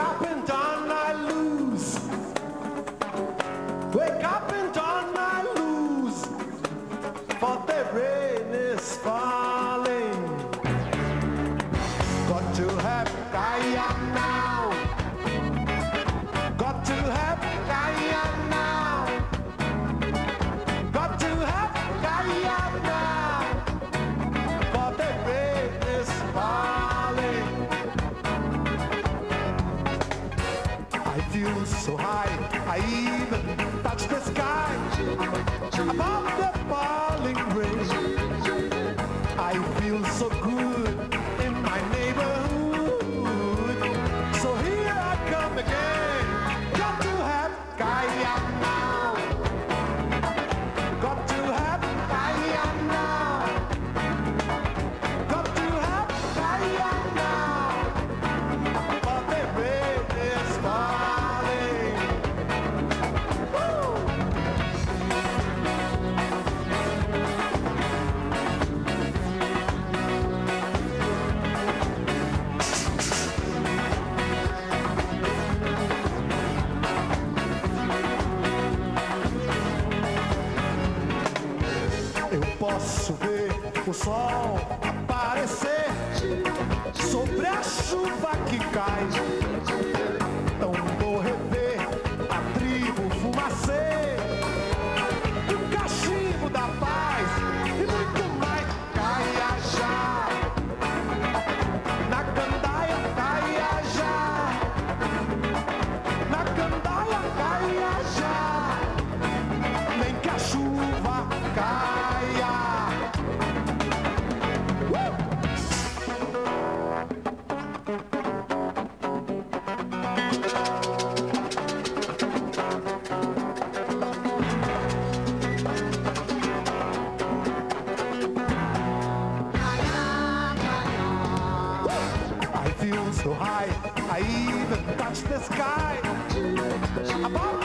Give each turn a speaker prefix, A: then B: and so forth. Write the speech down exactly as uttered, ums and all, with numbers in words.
A: up and dawn I lose. Wake up and dawn I lose. For the rain is falling. Got to have Gaia now. Got to have Gaia now. Got to have Gaia now. For the rain is falling. I feel so high, I even touch the sky. Above the falling rain, I feel so good in my neighborhood. So here I come again. Got to have Gaia now. Got to have Gaia now. Got to have Gaia now. For the rain is falling. Woo! Eu posso ver o sol aparecer sobre a chuva que cai. Então vou rever a tribo fumacê, o cachimbo da paz e muito mais. Caia já, na candaia caia já, na candaia caia já, nem que a chuva caia. I feel so high, I even touch the sky. Above